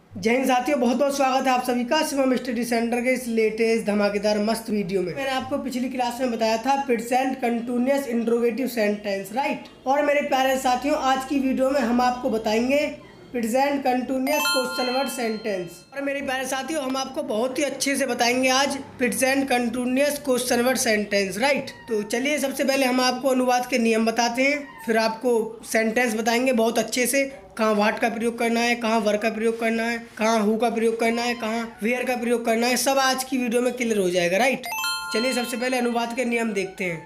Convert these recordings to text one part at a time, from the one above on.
जय हिंद साथियों, बहुत बहुत स्वागत है आप सभी का शिवम स्टडी सेंटर के इस लेटेस्ट धमाकेदार मस्त वीडियो में। मैंने आपको पिछली क्लास में बताया था present continuous interrogative sentence, right. और मेरे प्यारे साथियों, आज की वीडियो में हम आपको बताएंगे present continuous question word sentence. और मेरे प्यारे साथियों, हम आपको बहुत ही अच्छे से बताएंगे आज present continuous question word sentence, right. तो चलिए, सबसे पहले हम आपको अनुवाद के नियम बताते हैं, फिर आपको सेंटेंस बताएंगे बहुत अच्छे से। कहाँ वाट का प्रयोग करना है, कहाँ वर का प्रयोग करना है, कहाँ हु का प्रयोग करना है, कहाँ वेयर का प्रयोग करना है, सब आज की वीडियो में क्लियर हो जाएगा, राइट। चलिए, सबसे पहले अनुवाद के नियम देखते हैं।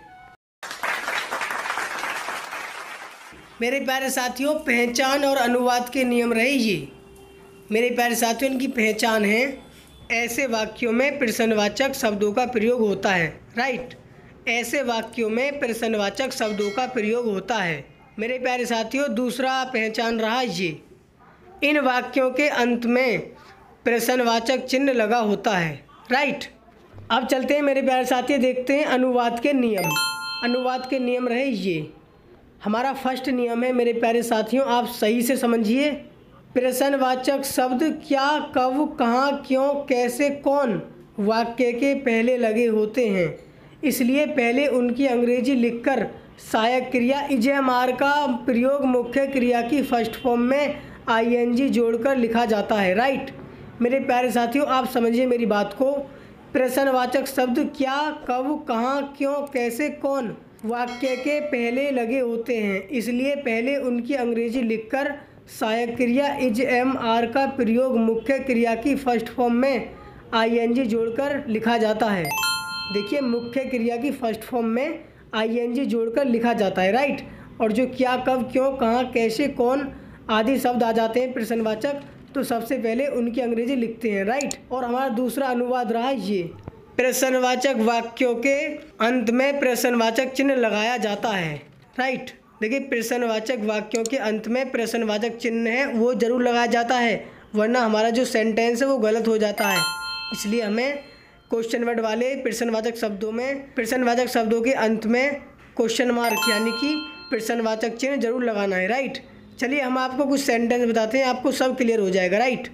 मेरे प्यारे साथियों, पहचान और अनुवाद के नियम रहे ये। मेरे प्यारे साथियों, इनकी पहचान है, ऐसे वाक्यों में प्रश्नवाचक शब्दों का प्रयोग होता है, राइट। ऐसे वाक्यों में प्रश्नवाचक शब्दों का प्रयोग होता है। मेरे प्यारे साथियों, दूसरा पहचान रहा ये, इन वाक्यों के अंत में प्रश्नवाचक चिन्ह लगा होता है, राइट। अब चलते हैं मेरे प्यारे साथियों, देखते हैं अनुवाद के नियम। अनुवाद के नियम रहे ये। हमारा फर्स्ट नियम है मेरे प्यारे साथियों, आप सही से समझिए। प्रश्नवाचक शब्द क्या, कब, कहाँ, क्यों, कैसे, कौन वाक्य के पहले लगे होते हैं, इसलिए पहले उनकी अंग्रेजी लिखकर सहायक क्रिया इजएमआर का प्रयोग मुख्य क्रिया की फर्स्ट फॉर्म में आईएनजी जोड़कर लिखा जाता है, राइट। मेरे प्यारे साथियों, आप समझिए मेरी बात को। प्रश्नवाचक शब्द क्या, कब, कहाँ, क्यों, कैसे, कौन वाक्य के पहले लगे होते हैं, इसलिए पहले उनकी अंग्रेजी लिखकर सहायक क्रिया इजएमआर का प्रयोग मुख्य क्रिया की फर्स्ट फॉर्म में आईएनजी जोड़कर लिखा जाता है। देखिए, मुख्य क्रिया की फर्स्ट फॉर्म में आईएनजी जोड़कर लिखा जाता है, राइट। और जो क्या, कब, क्यों, कहाँ, कैसे, कौन आदि शब्द आ जाते हैं प्रश्नवाचक, तो सबसे पहले उनकी अंग्रेजी लिखते हैं, राइट। और हमारा दूसरा अनुवाद रहा ये, प्रश्नवाचक वाक्यों के अंत में प्रश्नवाचक चिन्ह लगाया जाता है, राइट। देखिए, प्रश्नवाचक वाक्यों के अंत में प्रश्नवाचक चिन्ह है वो जरूर लगाया जाता है, वरना हमारा जो सेंटेंस है वो गलत हो जाता है। इसलिए हमें क्वेश्चन वर्ड वाले प्रश्नवाचक शब्दों के अंत में क्वेश्चन मार्क यानी कि प्रश्नवाचक चिन्ह जरूर लगाना है, राइट। चलिए, हम आपको कुछ सेंटेंस बताते हैं, आपको सब क्लियर हो जाएगा, राइट।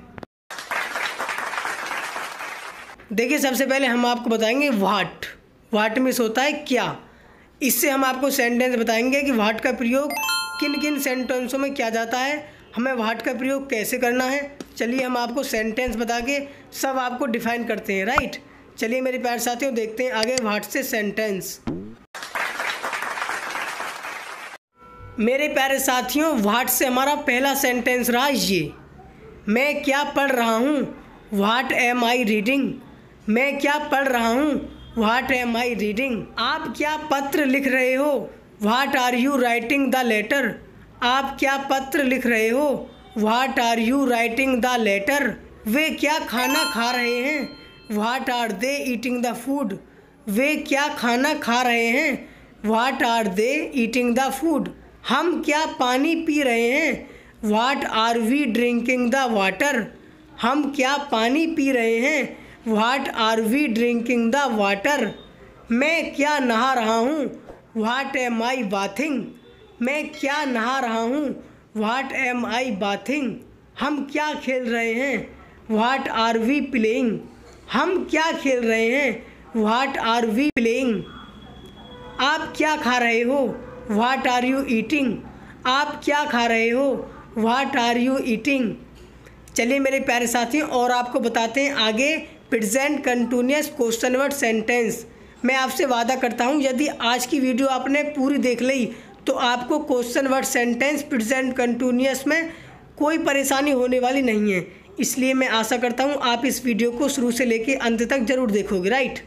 देखिए, सबसे पहले हम आपको बताएंगे व्हाट। व्हाट मीन्स होता है क्या। इससे हम आपको सेंटेंस बताएंगे कि व्हाट का प्रयोग किन किन सेंटेंसों में किया जाता है, हमें व्हाट का प्रयोग कैसे करना है। चलिए, हम आपको सेंटेंस बता के सब आपको डिफाइन करते हैं, राइट। चलिए मेरे प्यारे साथियों, देखते हैं आगे व्हाट से सेंटेंस। मेरे प्यारे साथियों, व्हाट से हमारा पहला सेंटेंस रहा ये, मैं क्या पढ़ रहा हूँ, व्हाट एम आई रीडिंग। मैं क्या पढ़ रहा हूँ, व्हाट एम आई रीडिंग। आप क्या पत्र लिख रहे हो, what are you writing the letter. आप क्या पत्र लिख रहे हो, what are you writing the letter. वे क्या खाना खा रहे हैं, what are they eating the food. वे क्या खाना खा रहे हैं, what are they eating the food. हम क्या पानी पी रहे हैं, what are we drinking the water. हम क्या पानी पी रहे हैं, what are we drinking the water. मैं क्या नहा रहा हूँ, व्हाट एम आई बाथिंग। मैं क्या नहा रहा हूँ, व्हाट एम आई बाथिंग। हम क्या खेल रहे हैं, व्हाट आर वी प्लेइंग। हम क्या खेल रहे हैं, व्हाट आर वी प्लेइंग। आप क्या खा रहे हो, व्हाट आर यू ईटिंग। आप क्या खा रहे हो, व्हाट आर यू ईटिंग। चलिए मेरे प्यारे साथियों, और आपको बताते हैं आगे present continuous question word sentence. मैं आपसे वादा करता हूं, यदि आज की वीडियो आपने पूरी देख ली तो आपको question word sentence present continuous में कोई परेशानी होने वाली नहीं है। इसलिए मैं आशा करता हूं आप इस वीडियो को शुरू से लेकर अंत तक जरूर देखोगे, राइट।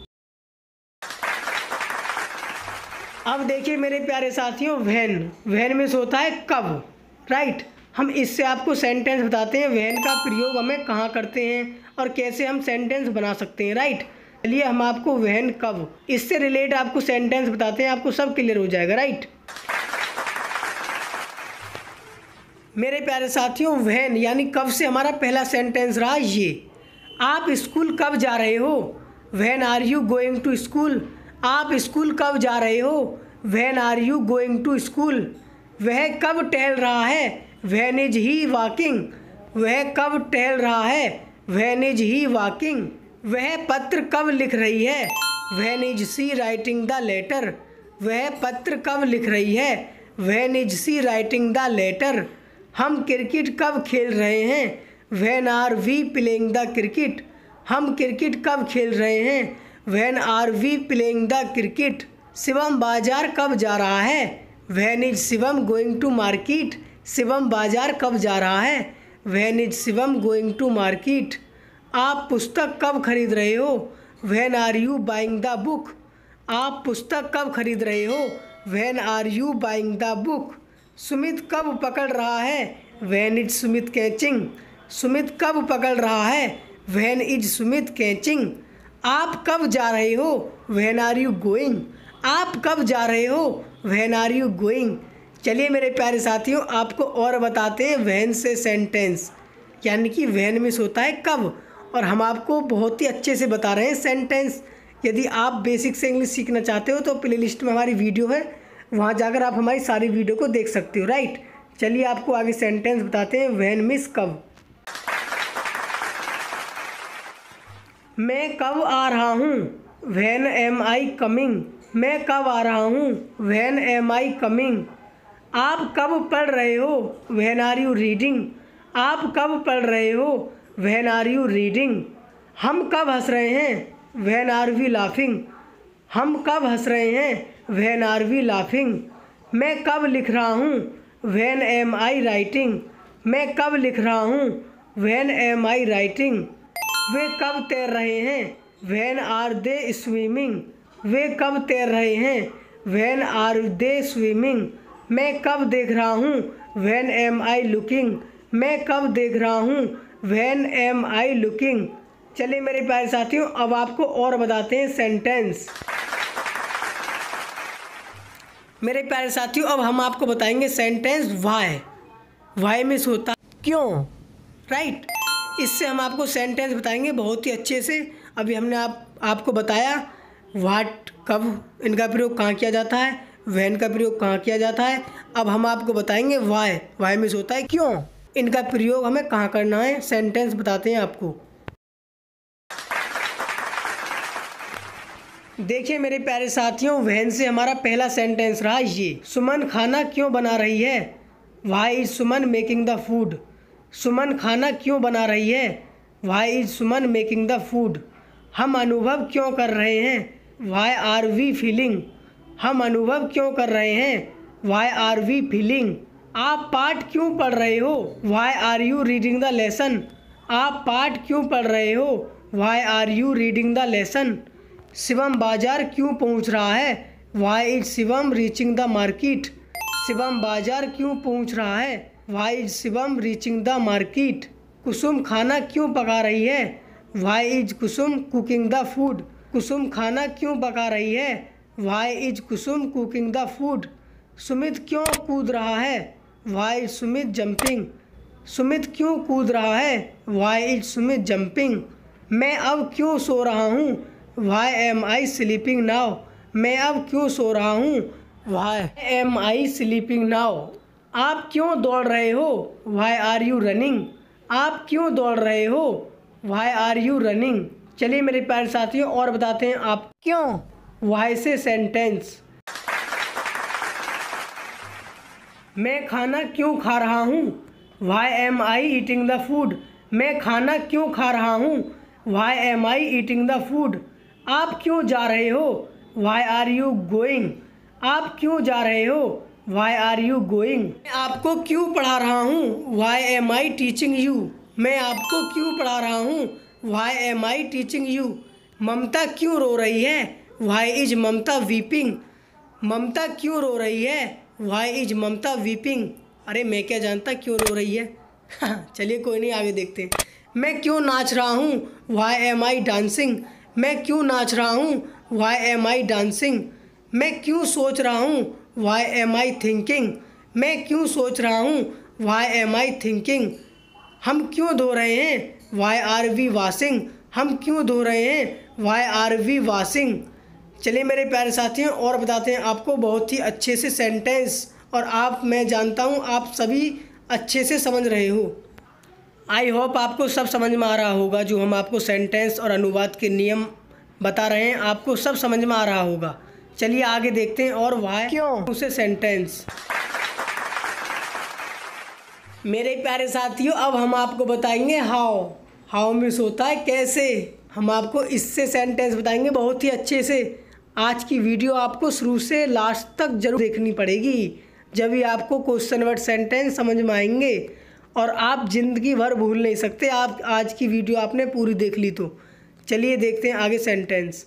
अब देखिए मेरे प्यारे साथियों, व्हेन मीन्स होता है कब, राइट। हम इससे आपको सेंटेंस बताते हैं, व्हेन का प्रयोग हमें कहाँ करते हैं और कैसे हम सेंटेंस बना सकते हैं, राइट। चलिए, हम आपको व्हेन कब इससे रिलेट आपको सेंटेंस बताते हैं, आपको सब क्लियर हो जाएगा, राइट। मेरे प्यारे साथियों, व्हेन यानी कब से हमारा पहला सेंटेंस रहा ये, आप स्कूल कब जा रहे हो, when are you going to school. आप स्कूल कब जा रहे हो, when are you going to school. वह कब टहल रहा है, व्हेन इज ही वॉकिंग। वह कब टहल रहा है, व्हेन इज ही वॉकिंग। वह पत्र कब लिख रही है, when is she writing the letter. वह पत्र कब लिख रही है, when is she writing the letter. हम क्रिकेट कब खेल रहे हैं, when are we playing the cricket. हम क्रिकेट कब खेल रहे हैं, when are we playing the cricket. Shivam बाजार कब जा रहा है, when is Shivam going to market. Shivam बाजार कब जा रहा है, when is Shivam going to market. आप पुस्तक कब खरीद रहे हो, when are you buying the book. आप पुस्तक कब खरीद रहे हो, when are you buying the book. Sumit कब पकड़ रहा है, when is Sumit catching. Sumit कब पकड़ रहा है, व्हेन इज सुमित कैचिंग। आप कब जा रहे हो, व्हेन आर यू गोइंग। आप कब जा रहे हो, व्हेन आर यू गोइंग। चलिए मेरे प्यारे साथियों, आपको और बताते हैं व्हेन से सेंटेंस, यानी कि व्हेन मीन्स होता है कब, और हम आपको बहुत ही अच्छे से बता रहे हैं सेंटेंस। यदि आप बेसिक से इंग्लिश सीखना चाहते हो तो प्लेलिस्ट में हमारी वीडियो है, वहाँ जाकर आप हमारी सारी वीडियो को देख सकते हो, राइट। चलिए आपको आगे सेंटेंस बताते हैं व्हेन मीन्स कब। मैं कब आ रहा हूँ, व्हेन एम आई कमिंग। मैं कब आ रहा हूँ, व्हेन एम आई कमिंग। आप कब पढ़ रहे हो, व्हेन आर यू रीडिंग। आप कब पढ़ रहे हो, व्हेन आर यू रीडिंग। हम कब हंस रहे हैं, व्हेन आर वी लाफिंग। हम कब हंस रहे हैं, व्हेन आर वी लाफिंग। मैं कब लिख रहा हूँ, व्हेन एम आई राइटिंग। मैं कब लिख रहा हूँ, व्हेन एम आई राइटिंग। वे कब तैर रहे हैं, व्हेन आर दे स्विमिंग। वे कब तैर रहे हैं, व्हेन आर दे स्विमिंग। मैं कब देख रहा हूँ, व्हेन एम आई लुकिंग। मैं कब देख रहा हूँ, व्हेन एम आई लुकिंग। चलिए मेरे प्यारे साथियों, अब आपको और बताते हैं सेंटेंस। मेरे प्यारे साथियों, अब हम आपको बताएंगे सेंटेंस वाई। वाई मीन्स होता क्यों, राइट। इससे हम आपको सेंटेंस बताएंगे बहुत ही अच्छे से। अभी हमने आपको बताया व्हाट कब, इनका प्रयोग कहाँ किया जाता है, व्हेन का प्रयोग कहाँ किया जाता है। अब हम आपको बताएंगे वाई। वाई मीन्स होता है क्यों, इनका प्रयोग हमें कहाँ करना है, सेंटेंस बताते हैं आपको। देखिए मेरे प्यारे साथियों, व्हेन से हमारा पहला सेंटेंस रहा ये, सुमन खाना क्यों बना रही है, why is Suman making the food. Suman खाना क्यों बना रही है, why is Suman making the food. हम अनुभव क्यों कर रहे हैं, व्हाई आर वी फीलिंग। हम अनुभव क्यों कर रहे हैं, व्हाई आर वी फीलिंग। आप पाठ क्यों पढ़ रहे हो, why are you reading the lesson. आप पाठ क्यों पढ़ रहे हो, why are you reading the lesson. Shivam बाजार क्यों पहुंच रहा है, why is Shivam reaching the market. Shivam बाजार क्यों पहुंच रहा है, why is Shivam reaching the market. Kusum खाना क्यों पका रही है, why is Kusum cooking the food. Kusum खाना क्यों पका रही है, why is Kusum cooking the food. Sumit क्यों कूद रहा है, why is Sumit jumping. Sumit क्यों कूद रहा है, व्हाई इज सुमित जंपिंग। मैं अब क्यों सो रहा हूँ, why am I sleeping now. मैं अब क्यों सो रहा हूँ, why am I sleeping now. आप क्यों दौड़ रहे हो, व्हाई आर यू रनिंग। आप क्यों दौड़ रहे हो, व्हाई आर यू रनिंग। चलिए मेरे प्यारे साथियों, और बताते हैं आप क्यों, व्हाई से सेंटेंस। मैं खाना क्यों खा रहा हूँ, why am I eating the food. मैं खाना क्यों खा रहा हूँ, why am I eating the food. आप क्यों जा रहे हो, व्हाई आर यू गोइंग। आप क्यों जा रहे हो, व्हाई आर यू गोइंग। मैं आपको क्यों पढ़ा रहा हूँ, why am I teaching you. मैं आपको क्यों पढ़ा रहा हूँ, why am I teaching you. Mamta क्यों रो रही है, why is Mamta weeping. Mamta क्यों रो रही है, व्हाई इज ममता वीपिंग। अरे मैं क्या जानता क्यों रो रही है। चलिए कोई नहीं, आगे देखते हैं। मैं क्यों नाच रहा हूँ, व्हाई एम आई डांसिंग। मैं क्यों नाच रहा हूँ, व्हाई एम आई डांसिंग। मैं क्यों सोच रहा हूँ, व्हाई एम आई थिंकिंग। मैं क्यों सोच रहा हूँ, व्हाई एम आई थिंकिंग। हम क्यों धो रहे हैं, व्हाई आर वी वॉशिंग। हम क्यों धो रहे हैं, व्हाई आर वी वॉशिंग। चलिए मेरे प्यारे साथियों, और बताते हैं आपको बहुत ही अच्छे से सेंटेंस, और मैं जानता हूँ आप सभी अच्छे से समझ रहे हो। आई होप आपको सब समझ में आ रहा होगा। जो हम आपको सेंटेंस और अनुवाद के नियम बता रहे हैं आपको सब समझ में आ रहा होगा। चलिए आगे देखते हैं। और वाई क्यों उसे सेंटेंस। मेरे प्यारे साथियों, अब हम आपको बताएंगे हाउ। हाउ मीन्स होता है कैसे। हम आपको इससे सेंटेंस बताएंगे बहुत ही अच्छे से। आज की वीडियो आपको शुरू से लास्ट तक जरूर देखनी पड़ेगी, जब भी आपको क्वेश्चन वर्ड सेंटेंस समझ में आएंगे और आप ज़िंदगी भर भूल नहीं सकते। आप आज की वीडियो आपने पूरी देख ली तो। चलिए देखते हैं आगे सेंटेंस।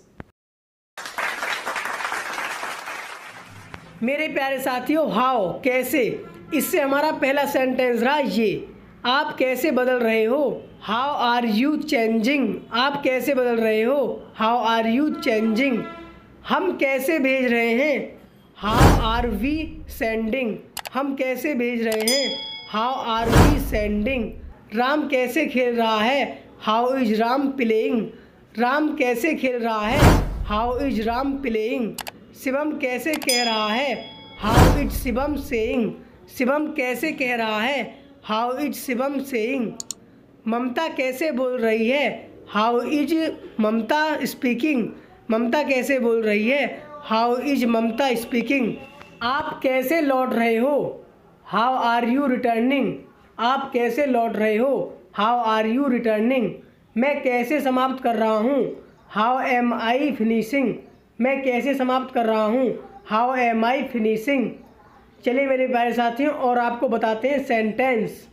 मेरे प्यारे साथियों, हाउ कैसे, इससे हमारा पहला सेंटेंस रहा ये। आप कैसे बदल रहे हो। How are you changing. आप कैसे बदल रहे हो। How are you changing. हम कैसे भेज रहे हैं। How are we sending. हम कैसे भेज रहे हैं। How are we sending. Ram कैसे खेल रहा है। How is Ram playing. Ram कैसे खेल रहा है। How is Ram playing. Shivam कैसे कह रहा है। How is Shivam saying. Shivam कैसे कह रहा है। How is Shivam saying. Mamta कैसे बोल रही है। How is Mamta speaking. Mamta कैसे बोल रही है। How is Mamta speaking. आप कैसे लौट रहे हो। How are you returning. आप कैसे लौट रहे हो। How are you returning. मैं कैसे समाप्त कर रहा हूँ। How am I finishing. मैं कैसे समाप्त कर रहा हूँ। How am I finishing. चलिए मेरे प्यारे साथियों, और आपको बताते हैं सेंटेंस।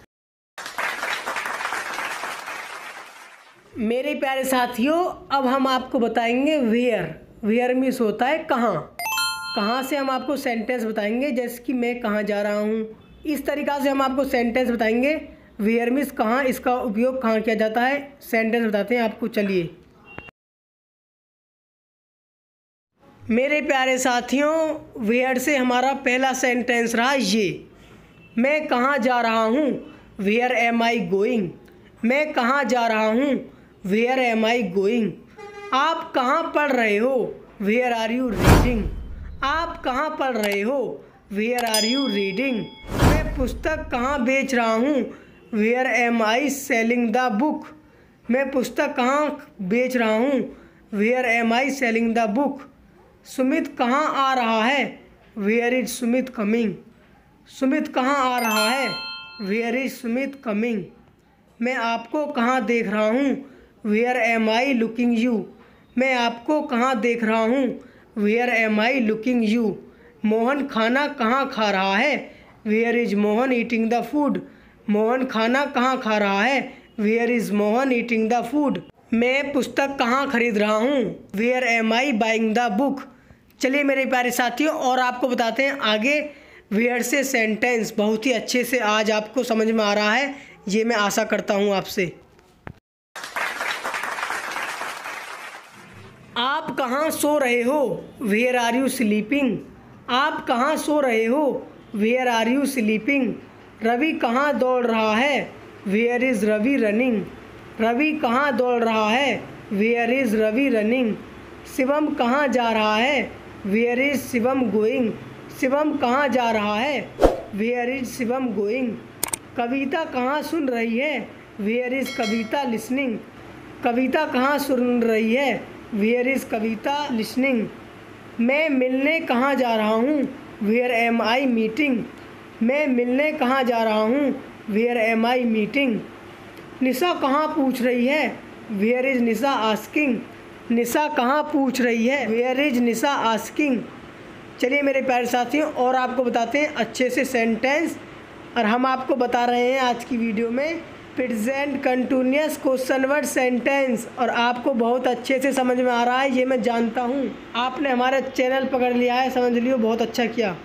मेरे प्यारे साथियों, अब हम आपको बताएंगे वेयर। वेयर मीन्स होता है कहाँ। कहाँ से हम आपको सेंटेंस बताएंगे, जैसे कि मैं कहाँ जा रहा हूँ। इस तरीक़ा से हम आपको सेंटेंस बताएंगे। वेयर मीन्स कहाँ, इसका उपयोग कहाँ किया जाता है, सेंटेंस बताते हैं आपको। चलिए मेरे प्यारे साथियों, वेयर से हमारा पहला सेंटेंस रहा ये। मैं कहाँ जा रहा हूँ। Where am I going. मैं कहाँ जा रहा हूँ। Where am I going. आप कहाँ पढ़ रहे हो। Where are you reading. आप कहाँ पढ़ रहे हो। Where are you reading. मैं पुस्तक कहाँ बेच रहा हूँ। Where am I selling the book. मैं पुस्तक कहाँ बेच रहा हूँ। Where am I selling the book. Sumit कहाँ आ रहा है। Where is Sumit coming. Sumit कहाँ आ रहा है। Where is Sumit coming. मैं आपको कहाँ देख रहा हूँ। Where am I looking you. मैं आपको कहाँ देख रहा हूँ। Where am I looking you. Mohan खाना कहाँ खा रहा है। Where is Mohan eating the food. Mohan खाना कहाँ खा रहा है। Where is Mohan eating the food. मैं पुस्तक कहाँ खरीद रहा हूँ। Where am I buying the book. चलिए मेरे प्यारे साथियों, और आपको बताते हैं आगे वेयर से सेंटेंस। बहुत ही अच्छे से आज आपको समझ में आ रहा है, ये मैं आशा करता हूँ आपसे। आप कहाँ सो रहे हो। Where are you sleeping. आप कहाँ सो रहे हो। Where are you sleeping. Ravi कहाँ दौड़ रहा है। Where is Ravi running. Ravi कहाँ दौड़ रहा है। Where is Ravi running. Shivam कहाँ जा रहा है। Where is Shivam going. Shivam कहाँ जा रहा है। Where is Shivam going. Kavita कहाँ सुन रही है। Where is Kavita listening. Kavita कहाँ सुन रही है। Where is Kavita listening. मैं मिलने कहाँ जा रहा हूँ। Where am I meeting. मैं मिलने कहाँ जा रहा हूँ। Where am I meeting. Nisha कहाँ पूछ रही है। Where is Nisha asking. Nisha कहाँ पूछ रही है। Where is Nisha asking. चलिए मेरे प्यारे साथियों, और आपको बताते हैं अच्छे से सेंटेंस। और हम आपको बता रहे हैं आज की वीडियो में present continuous question word sentence. और आपको बहुत अच्छे से समझ में आ रहा है, ये मैं जानता हूँ। आपने हमारा चैनल पकड़ लिया है, समझ लियो, बहुत अच्छा किया।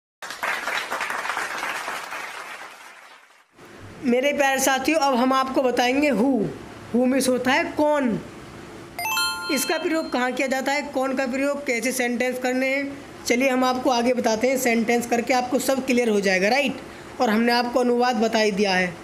मेरे प्यारे साथियों, अब हम आपको बताएंगे हु मीन्स होता है कौन। इसका प्रयोग कहाँ किया जाता है, कौन का प्रयोग कैसे सेंटेंस करने हैं, चलिए हम आपको आगे बताते हैं। सेंटेंस करके आपको सब क्लियर हो जाएगा, राइट। और हमने आपको अनुवाद बता ही दिया है।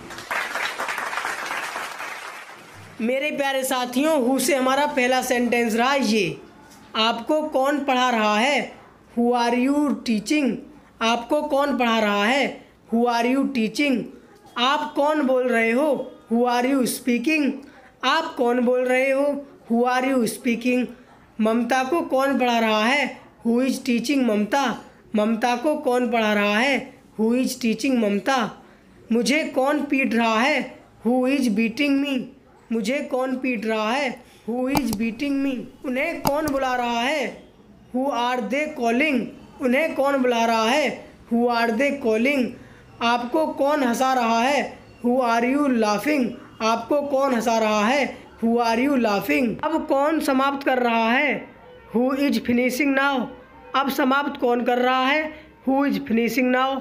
मेरे प्यारे साथियों, हु से हमारा पहला सेंटेंस रहा ये। आपको कौन पढ़ा रहा है। Who are you teaching. आपको कौन पढ़ा रहा है। Who are you teaching. आप कौन बोल रहे हो? Who are you speaking? आप कौन बोल रहे हो? Who are you speaking? Mamta को कौन पढ़ा रहा है? Who is teaching Mamta? Mamta को कौन पढ़ा रहा है? Who is teaching Mamta? मुझे कौन पीट रहा है? Who is beating me? मुझे कौन पीट रहा है? Who is beating me? उन्हें कौन बुला रहा है? Who are they calling? उन्हें कौन बुला रहा है? Who are they calling? आपको कौन हंसा रहा है? Who are you laughing? आपको कौन हंसा रहा है? Who are you laughing? अब कौन समाप्त कर रहा है? Who is finishing now? अब समाप्त कौन कर रहा है? Who is finishing now?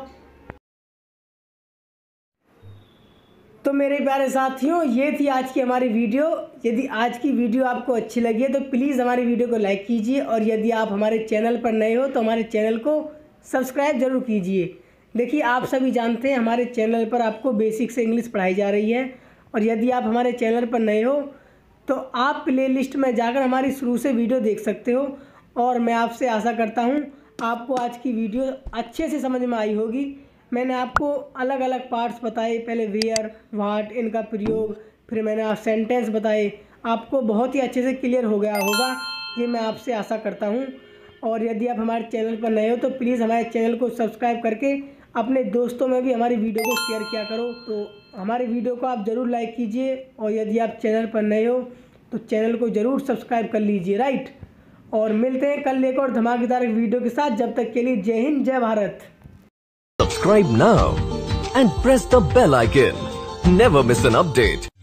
तो मेरे प्यारे साथियों, ये थी आज की हमारी वीडियो। यदि आज की वीडियो आपको अच्छी लगी है तो प्लीज़ हमारी वीडियो को लाइक कीजिए, और यदि आप हमारे चैनल पर नए हो तो हमारे चैनल को सब्सक्राइब ज़रूर कीजिए। देखिए, आप सभी जानते हैं हमारे चैनल पर आपको बेसिक से इंग्लिश पढ़ाई जा रही है, और यदि आप हमारे चैनल पर नए हो तो आप प्लेलिस्ट में जाकर हमारी शुरू से वीडियो देख सकते हो। और मैं आपसे आशा करता हूँ आपको आज की वीडियो अच्छे से समझ में आई होगी। मैंने आपको अलग अलग पार्ट्स बताए, पहले वेयर, व्हाट, इनका प्रयोग, फिर मैंने आप सेंटेंस बताए, आपको बहुत ही अच्छे से क्लियर हो गया होगा, ये मैं आपसे आशा करता हूँ। और यदि आप हमारे चैनल पर नए हो तो प्लीज़ हमारे चैनल को सब्सक्राइब करके अपने दोस्तों में भी हमारी वीडियो को शेयर किया करो। तो हमारी वीडियो को आप ज़रूर लाइक कीजिए, और यदि आप चैनल पर नए हो तो चैनल को ज़रूर सब्सक्राइब कर लीजिए, राइट। और मिलते हैं कल एक और धमाकेदार वीडियो के साथ। जब तक के लिए जय हिंद, जय Bharat. Subscribe now and press the bell icon. Never miss an update.